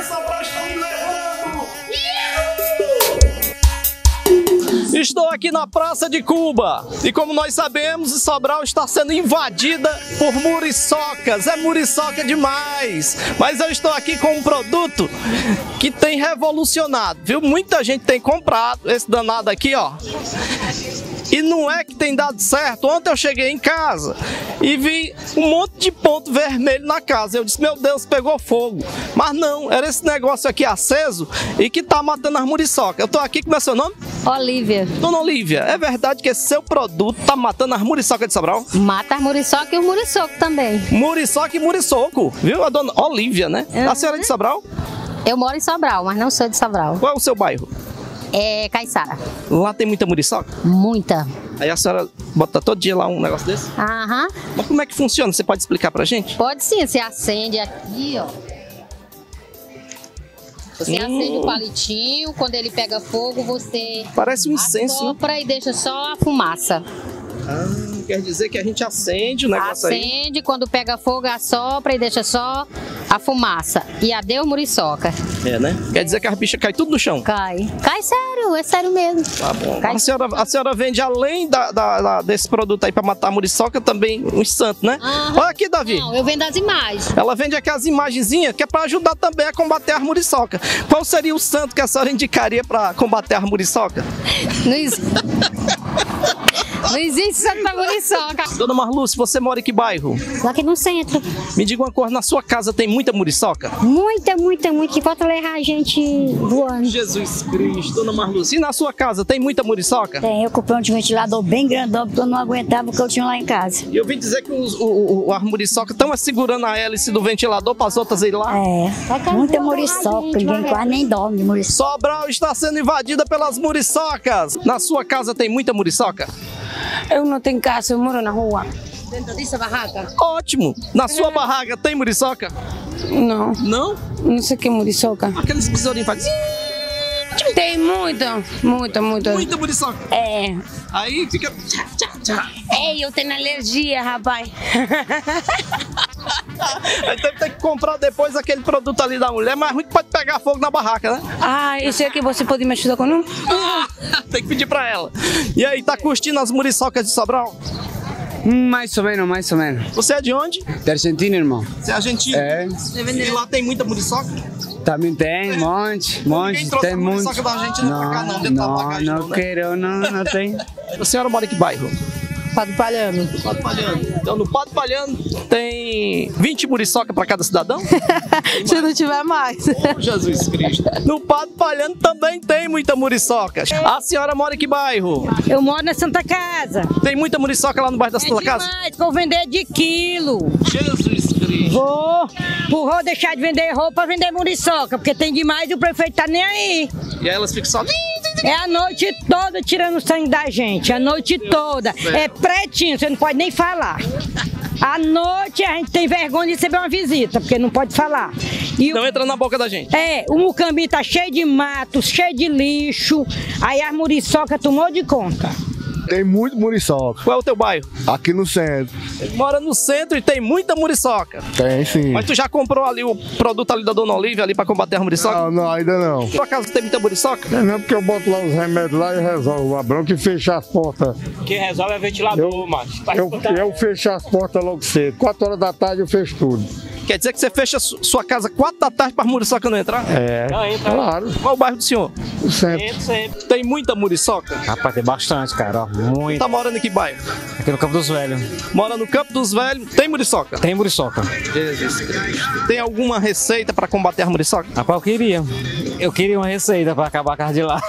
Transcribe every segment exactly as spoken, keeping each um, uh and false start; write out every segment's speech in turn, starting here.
Sobral está me levando! Estou aqui na Praça de Cuba e, como nós sabemos, Sobral está sendo invadida por muriçocas. É muriçoca demais. Mas eu estou aqui com um produto que tem revolucionado, viu? Muita gente tem comprado esse danado aqui, ó. E não é que tem dado certo. Ontem eu cheguei em casa e vi um monte de ponto vermelho na casa. Eu disse, meu Deus, pegou fogo. Mas não, era esse negócio aqui aceso e que tá matando as muriçocas. Eu tô aqui, como é seu nome? Olívia. Dona Olívia, é verdade que esse seu produto tá matando as muriçocas de Sobral? Mata as muriçocas e o muriçoco também. Muriçoca e muriçoco, viu? A dona Olívia, né? Uhum. A senhora é de Sobral? Eu moro em Sobral, mas não sou de Sobral. Qual é o seu bairro? É Caiçara. Lá tem muita muriçoca? Muita. Aí a senhora bota todo dia lá um negócio desse? Aham. Mas como é que funciona? Você pode explicar pra gente? Pode sim, você acende aqui, ó. Você Hum. acende o palitinho, quando ele pega fogo, você Parece um incenso, né? assopra e deixa só a fumaça. Ah, quer dizer que a gente acende o negócio aí? Acende, quando pega fogo, assopra e deixa só a fumaça. E adeus muriçoca. É, né? Quer dizer que as bichas caem tudo no chão? Cai. Cai sério, é sério mesmo. Tá bom. Cai. A senhora, a senhora vende, além da, da- da- desse produto aí pra matar a muriçoca, também uns santos, né? Aham. Olha aqui, Davi. Não, eu vendo as imagens. Ela vende aquelas imagenzinhas que é pra ajudar também a combater as muriçocas. Qual seria o santo que a senhora indicaria pra combater as muriçocas? Não, exi- Não existe santo pra muriçoca. Dona Marluce, você mora em que bairro? Lá aqui no centro. Me diga uma coisa, na sua casa tem muita muriçoca? Muita, muita, muita. Que falta levar a gente voando. Jesus Cristo, Dona Marluce. E na sua casa tem muita muriçoca? Tem, eu comprei um ventilador bem grandão porque eu não aguentava o que eu tinha lá em casa. E eu vim dizer que os, o, o, as muriçocas estão segurando a hélice do ventilador para as outras ir lá. É, muita muriçoca, ninguém quase nem dorme de muriçoca. Sobral está sendo invadida pelas muriçocas. Na sua casa tem muita muriçoca? Eu não tenho casa, eu moro na rua. Dentro dessa barraca? Ótimo. Na sua barraca tem muriçoca? Não, Não? não sei o que é muriçoca. Aqueles besourinhos fazem... Tem muita, muita, muita. Muita muriçoca. É. Aí fica... Ei, eu tenho alergia, rapaz. Aí tem, tem que comprar depois aquele produto ali da mulher, mas ruim que pode pegar fogo na barraca, né? Ah, esse aqui você pode me ajudar com um? Tem que pedir pra ela. E aí, tá curtindo as muriçocas de Sobral? Mais ou menos, mais ou menos. Você é de onde? Da Argentina, irmão. Você é argentino? É. E lá tem muita muriçoca? Também tem, um monte, Ninguém monte, trouxe tem a muito. muriçoca da Argentina pra cá, não, dentro da não, bagagem, não, não, né? quero, não, não tem. A senhora mora em que bairro? Padre Palhano. Padre Palhano. Então, no Padre Palhano tem vinte muriçoca para cada cidadão? Se não tiver mais. Oh, Jesus Cristo. No Padre Palhano também tem muita muriçoca. A senhora mora em que bairro? Eu moro na Santa Casa. Tem muita muriçoca lá no bairro da Santa Casa? Demais, vou vender de quilo. Jesus Cristo. Vou, vou deixar de vender roupa pra vender muriçoca, porque tem demais e o prefeito tá nem aí. E aí elas ficam só... É a noite toda tirando sangue da gente, a noite toda. É pretinho, você não pode nem falar. À noite a gente tem vergonha de receber uma visita, porque não pode falar. E Não o, entra na boca da gente. é, o Mucambi tá cheio de mato, cheio de lixo, aí as muriçoca tomou de conta. Tem muito muriçoca Qual é o teu bairro? aqui no centro. Ele mora no centro e tem muita muriçoca. Tem sim. Mas tu já comprou ali o produto ali da Dona Olívia ali pra combater a muriçoca? Não, não, ainda não. Por acaso tem muita muriçoca? Não é porque eu boto lá os remédios lá e resolvo a bronca e fechar as portas. Quem resolve é ventilador, macho. Tá Eu, escutando? eu fecho as portas logo cedo. Quatro horas da tarde eu fecho tudo. Quer dizer que você fecha su- sua casa quatro da tarde pra muriçoca não entrar? É, Não, entra. claro. Qual é o bairro do senhor? O centro. Sempre, sempre. Tem muita muriçoca? Rapaz, tem bastante, cara. ó, Muito. Tá morando em que bairro? Aqui no Campo dos Velhos. Mora no Campo dos Velhos, tem muriçoca? Tem muriçoca. Jesus Cristo. Tem alguma receita pra combater a muriçoca? Rapaz, eu queria. Eu queria uma receita pra acabar a casa de lá.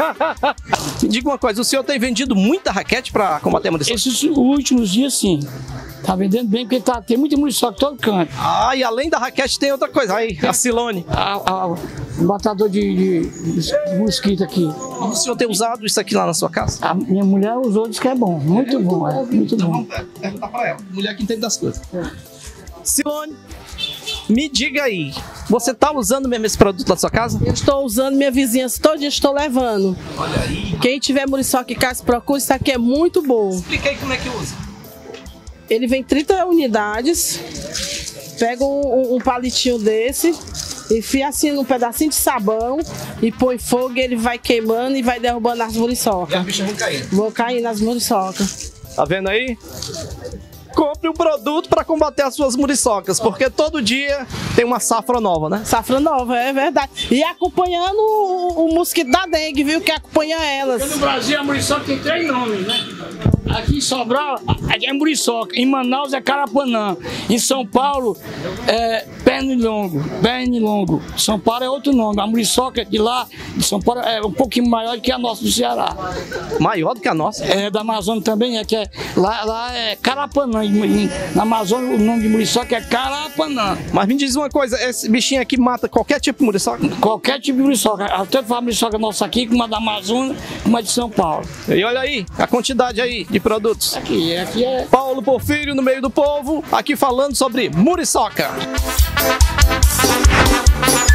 Me diga uma coisa, o senhor tem vendido muita raquete pra combater a muriçoca? Esses últimos dias, sim. Tá vendendo bem, porque tá, tem muita muriçoca em todo canto. Ah, e além da raquete tem outra coisa. Aí, a Silone. A, a, o matador de, de, de mosquito aqui. O senhor tem usado isso aqui lá na sua casa? A minha mulher usou, disse que é bom. Muito bom, é. Muito bom. Perguntar pra ela. Mulher que entende das coisas. Silone, me diga aí, você tá usando mesmo esse produto na sua casa? Eu estou usando, minha vizinhança todo dia estou levando. Olha aí. Quem tiver muriçoca em casa, procura, isso aqui é muito bom. Explica aí como é que usa. Ele vem trinta unidades, pega um, um- um palitinho desse, enfia assim num pedacinho de sabão e põe fogo e ele vai queimando e vai derrubando as muriçocas. E as bichas vão caindo. Vão caindo as muriçocas. Tá vendo aí? Compre um produto para combater as suas muriçocas, porque todo dia tem uma safra nova, né? Safra nova, é verdade. E acompanhando o, o mosquito da dengue, viu? Que acompanha elas. Porque no Brasil a muriçoca tem três nomes, né? Aqui em Sobral é muriçoca, em Manaus é carapanã, em São Paulo é pernilongo, pernilongo. São Paulo é outro nome. A muriçoca de lá, de São Paulo, é um pouquinho maior do que a nossa do Ceará. Maior do que a nossa? É, da Amazônia também, é que é, lá, lá é carapanã. Na Amazônia o nome de muriçoca é carapanã. Mas me diz uma coisa, esse bichinho aqui mata qualquer tipo de muriçoca? Qualquer tipo de muriçoca. Tanto a muriçoca nossa aqui, como a da Amazônia, como a de São Paulo. E olha aí, a quantidade aí de produtos. Aqui, aqui é... Paulo Porfírio no meio do povo, aqui falando sobre muriçoca.